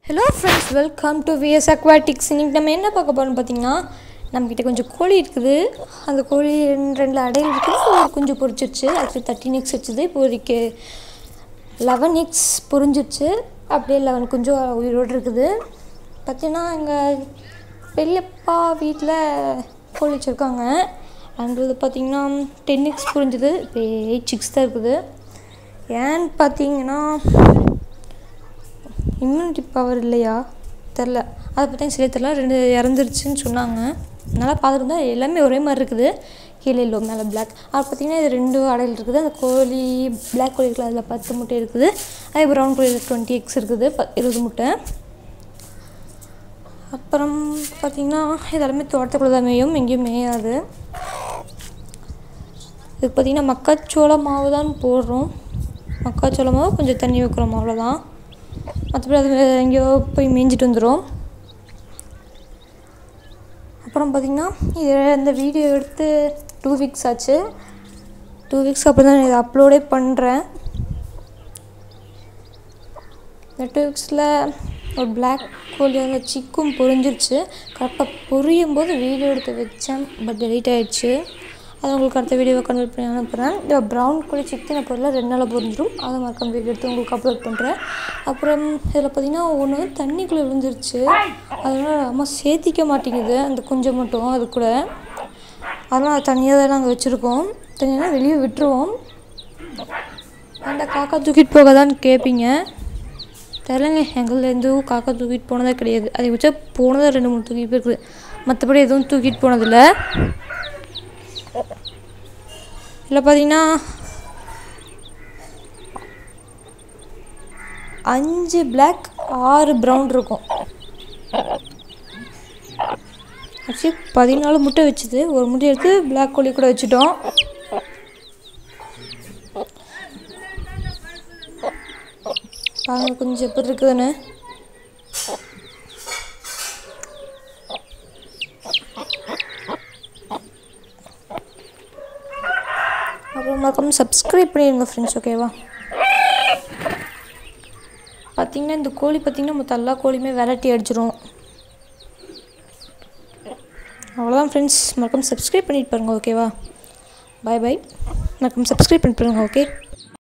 Hello friends, welcome to VS Aquatics. இன்னைக்கு நம்ம என்ன பார்க்க போறோம்னு பாத்தீங்கன்னா நம்மகிட்ட கொஞ்சம் கோழி இருக்குது. அந்த கோழி ரெண்டு அடையில் இருக்குது. ஒரு குஞ்சு பொரிச்சிருச்சு. actually 13 eggs வச்சது. இப்போ வரைக்கு 11 eggs பொரிஞ்சிருச்சு. அப்படியே 11 குஞ்சு உயிரோட இருக்குது. பாத்தீங்கன்னா எங்க பெரியப்பா வீட்ல கோழி வச்சிருக்காங்க. அங்க பாத்தீங்கன்னா 10 eggs பொரிஞ்சது. இப்போ 8 chicks தான் இருக்குது. ஏன் பாத்தீங்கன்னா இம்யூனிட்டி பவர் இல்லையா தெரியல, அதை பற்றி சரியாக தெரியல. ரெண்டு இறந்துருச்சுன்னு சொன்னாங்க. நல்லா பார்த்துருந்தா எல்லாமே ஒரே மாதிரி இருக்குது. கீழே இல்லை, மேலே பிளாக். அது பார்த்திங்கன்னா இது ரெண்டு அடையில் இருக்குது. அந்த கோழி பிளாக் கோழி இருக்குது, அதில் 10 முட்டை இருக்குது. அதே ப்ரௌன் கோழியில் 20 eggs இருக்குது, 20 முட்டை. அப்புறம் பார்த்திங்கன்னா இதெல்லாமே தோட்டத்துக்குள்ள தான் மேயும், எங்கேயும் மேயாது. இதுக்கு பார்த்திங்கன்னா மக்காச்சோள மாவு தான் போடுறோம். மக்காச்சோள மாவு கொஞ்சம் தண்ணி வைக்கிறோம், அவ்வளோதான். மற்றபடி அது எங்கேயோ போய் மேய்ஞ்சிட்டு வந்துடும். அப்புறம் பார்த்திங்கன்னா இது இந்த வீடியோ எடுத்து 2 weeks ஆச்சு. 2 weeks அப்புறம் தான் இதை அப்லோடே பண்ணுறேன். இந்த 2 weeksல ஒரு பிளாக் கோழி அந்த சிக்கும் பொரிஞ்சிருச்சு. கரெக்டாக பொரியும் போது வீடியோ எடுத்து வச்சேன், பட் டெலீட் ஆகிடுச்சு. அதை உங்களுக்கு அடுத்த வீடியோவை கன்வெர்ட் பண்ணி அனுப்புகிறேன். இந்த ப்ரௌன் கோழி சிக்கனை பொருளில் 2 நாளில் பொரிஞ்சிடும். அதை மறக்காம வீடியோ எடுத்து உங்களுக்கு அப்லோட் பண்ணுறேன். அப்புறம் இதில் பார்த்திங்கன்னா ஒன்று தண்ணிக்குள்ளே விழுந்துருச்சு. அதனால் அம்மா சேர்த்திக்க மாட்டேங்குது அந்த குஞ்சை மட்டும் அது கூட. அதனால் அது தனியாக தான் நாங்கள் வச்சுருக்கோம். தனியாக வெளியே விட்டுருவோம். அந்த காக்கா தூக்கிட்டு போகாதான்னு கேட்பீங்க. தெரியலங்க, எங்கள்லேருந்து காக்கா தூக்கிட்டு போனதே கிடையாது. அதை வச்சா போனதாக 2-3 தூக்கிட்டு போயிருக்குது. மற்றபடி எதுவும் தூக்கிட்டு போனதில்லை. இதில் பார்த்தீங்கன்னா 5 பிளாக் 6 ப்ரௌன் இருக்கும். ஆக்சுவலி 14 முட்டை வச்சுது. ஒரு முட்டை எடுத்து பிளாக் கோழி கூட வச்சுட்டோம். பாருங்க கொஞ்சம் எப்படி இருக்குதுன்னு. அப்புறம் மறக்காம சப்ஸ்கிரைப் பண்ணிடுங்க ஃப்ரெண்ட்ஸ், ஓகேவா? பார்த்திங்கன்னா இந்த கோழி பார்த்திங்கன்னா மற்ற எல்லா கோழியுமே வெரைட்டி அடிச்சிடும். அவ்வளோதான் ஃப்ரெண்ட்ஸ், மறக்காம சப்ஸ்கிரைப் பண்ணிட்டு பாருங்கள், ஓகேவா? பாய் பாய். மறக்காம சப்ஸ்கிரைப் பண்ணிட்டு பாருங்கள், ஓகே?